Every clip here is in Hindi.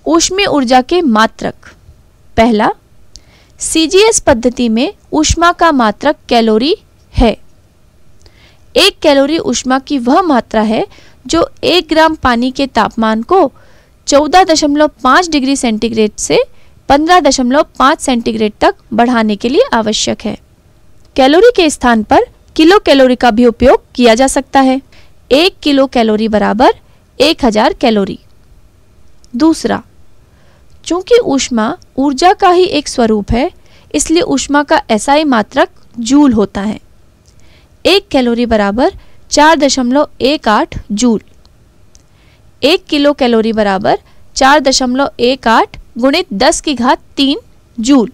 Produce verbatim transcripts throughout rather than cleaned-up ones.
ऊष्मीय ऊर्जा के मात्रक। पहला, सीजीएस पद्धति में ऊष्मा का मात्रक कैलोरी है। एक कैलोरी ऊष्मा की वह मात्रा है जो एक ग्राम पानी के तापमान को चौदह दशमलव पाँच डिग्री सेंटीग्रेड से पंद्रह दशमलव पाँच सेंटीग्रेड तक बढ़ाने के लिए आवश्यक है। कैलोरी के स्थान पर किलो कैलोरी का भी उपयोग किया जा सकता है। एक किलो कैलोरी बराबर एक हजार कैलोरी। दूसरा, चूंकि ऊष्मा ऊर्जा का ही एक स्वरूप है, इसलिए ऊष्मा का एसआई मात्रक जूल होता है। एक कैलोरी बराबर चार दशमलव एक आठ जूल। एक किलो कैलोरी बराबर चार दशमलव एक आठ गुणित दस की घात तीन joule.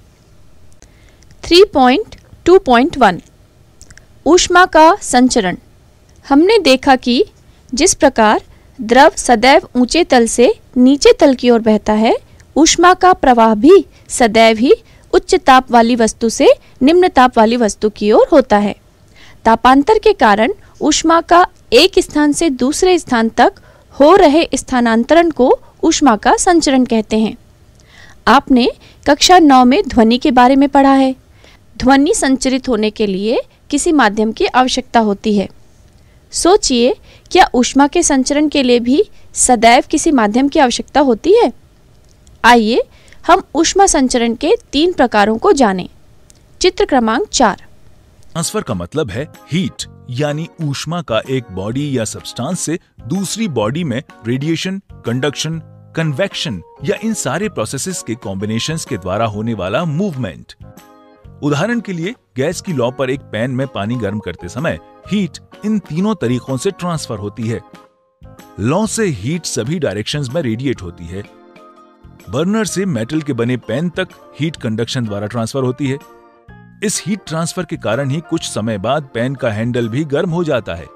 Three point two point one, ऊष्मा का संचरण। हमने देखा कि जिस प्रकार द्रव सदैव ऊंचे तल से नीचे तल की ओर बहता है, ऊष्मा का प्रवाह भी सदैव ही उच्च ताप वाली वस्तु से निम्न ताप वाली वस्तु की ओर होता है। तापांतर के कारण ऊष्मा का एक स्थान से दूसरे स्थान तक हो रहे स्थानांतरण को ऊष्मा का संचरण कहते हैं। आपने कक्षा नौ में ध्वनि के बारे में पढ़ा है। ध्वनि संचरित होने के लिए किसी माध्यम की आवश्यकता होती है। सोचिए, क्या ऊष्मा के संचरण के लिए भी सदैव किसी माध्यम की आवश्यकता होती है? आइए हम ऊष्मा संचरण के तीन प्रकारों को जानें। चित्र क्रमांक चार। ट्रांसफर का मतलब है हीट यानी ऊष्मा का एक बॉडी या सब्सटेंस से दूसरी बॉडी में रेडिएशन, कंडक्शन, कन्वेक्शन या इन सारे प्रोसेसेस के कॉम्बिनेशंस के द्वारा होने वाला मूवमेंट। उदाहरण के लिए गैस की लौ पर एक पैन में पानी गर्म करते समय हीट इन तीनों तरीकों से ट्रांसफर होती है। लौ से हीट सभी डायरेक्शंस में रेडिएट होती है। बर्नर से मेटल के बने पैन तक हीट कंडक्शन द्वारा ट्रांसफर होती है। इस हीट ट्रांसफर के कारण ही कुछ समय बाद पैन का हैंडल भी गर्म हो जाता है।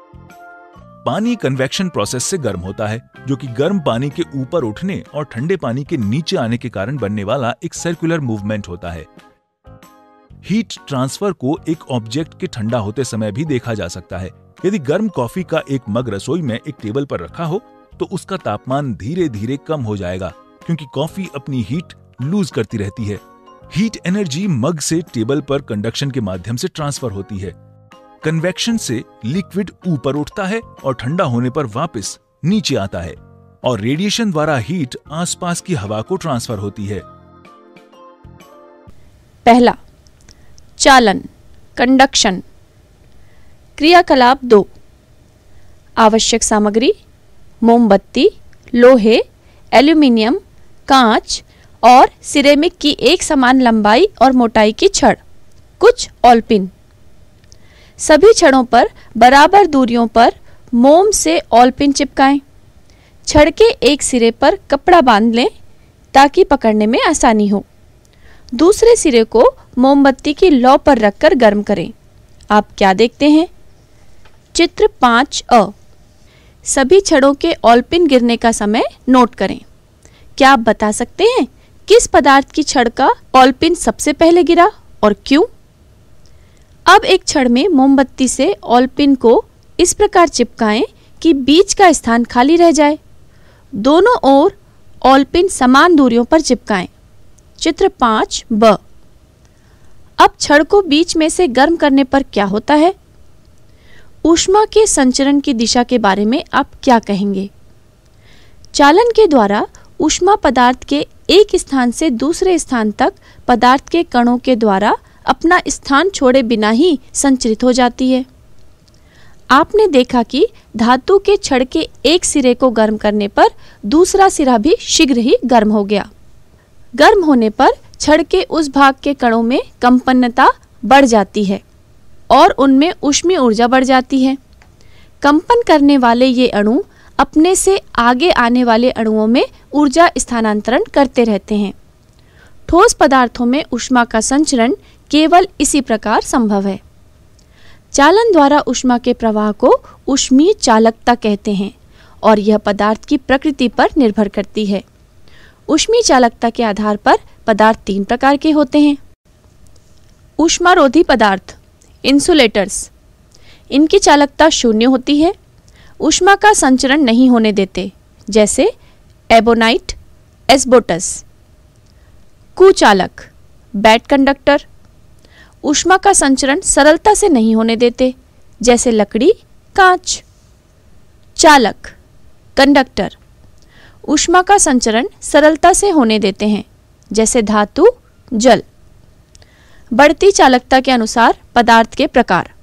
पानी कन्वेक्शन प्रोसेस से गर्म होता है, जो कि गर्म पानी के ऊपर उठने और ठंडे पानी के नीचे आने के कारण बनने वाला एक सर्कुलर मूवमेंट होता है। हीट ट्रांसफर को एक ऑब्जेक्ट के ठंडा होते समय भी देखा जा सकता है। यदि गर्म कॉफी का एक मग रसोई में एक टेबल पर रखा हो तो उसका तापमान धीरे धीरे कम हो जाएगा, क्योंकि कॉफी अपनी हीट लूज करती रहती है। हीट एनर्जी मग से टेबल पर कंडक्शन के माध्यम से ट्रांसफर होती है। कन्वेक्शन से लिक्विड ऊपर उठता है और ठंडा होने पर वापस नीचे आता है, और रेडिएशन द्वारा हीट आसपास की हवा को ट्रांसफर होती है। पहला, चालन, कंडक्शन। क्रियाकलाप दो। आवश्यक सामग्री: मोमबत्ती, लोहे, एल्यूमीनियम, कांच और सिरेमिक की एक समान लंबाई और मोटाई की छड़, कुछ ऑलपिन। सभी छड़ों पर बराबर दूरियों पर मोम से ऑलपिन चिपकाएं। छड़ के एक सिरे पर कपड़ा बांध लें ताकि पकड़ने में आसानी हो। दूसरे सिरे को मोमबत्ती की लौ पर रखकर गर्म करें। आप क्या देखते हैं? चित्र पाँच अ। सभी छड़ों के ऑलपिन गिरने का समय नोट करें। क्या आप बता सकते हैं किस पदार्थ की छड़ का ऑलपिन सबसे पहले गिरा और क्यों? अब एक छड़ में मोमबत्ती से ऑलपिन को इस प्रकार चिपकाएं कि बीच का स्थान खाली रह जाए। दोनों ओर ऑलपिन समान दूरियों पर चिपकाएं। चित्र पाँच ब। अब छड़ को बीच में से गर्म करने पर क्या होता है? ऊष्मा के संचरण की दिशा के बारे में आप क्या कहेंगे? चालन के द्वारा ऊष्मा पदार्थ के एक स्थान से दूसरे स्थान तक पदार्थ के कणों के द्वारा अपना स्थान छोड़े बिना ही संचरित हो जाती है। आपने देखा कि धातु के छड़ के एक सिरे को गर्म करने पर दूसरा सिरा भी शीघ्र ही गर्म हो गया। गर्म होने पर छड़ के उस भाग के कणों में कंपनता बढ़ जाती है और उनमें ऊष्मीय ऊर्जा बढ़ जाती है। कंपन करने वाले ये अणु अपने से आगे आने वाले अणुओं में ऊर्जा स्थानांतरण करते रहते हैं। ठोस पदार्थों में ऊष्मा का संचरण केवल इसी प्रकार संभव है। चालन द्वारा ऊष्मा के प्रवाह को ऊष्मीय चालकता कहते हैं और यह पदार्थ की प्रकृति पर निर्भर करती है। ऊष्मीय चालकता के आधार पर पदार्थ तीन प्रकार के होते हैं। ऊष्मारोधी पदार्थ, इंसुलेटर्स। इनकी चालकता शून्य होती है, ऊष्मा का संचरण नहीं होने देते, जैसे एबोनाइट, एस्बोटस। कुचालक, बैड कंडक्टर, ऊष्मा का संचरण सरलता से नहीं होने देते, जैसे लकड़ी, कांच। चालक, कंडक्टर, ऊष्मा का संचरण सरलता से होने देते हैं, जैसे धातु, जल। बढ़ती चालकता के अनुसार पदार्थ के प्रकार।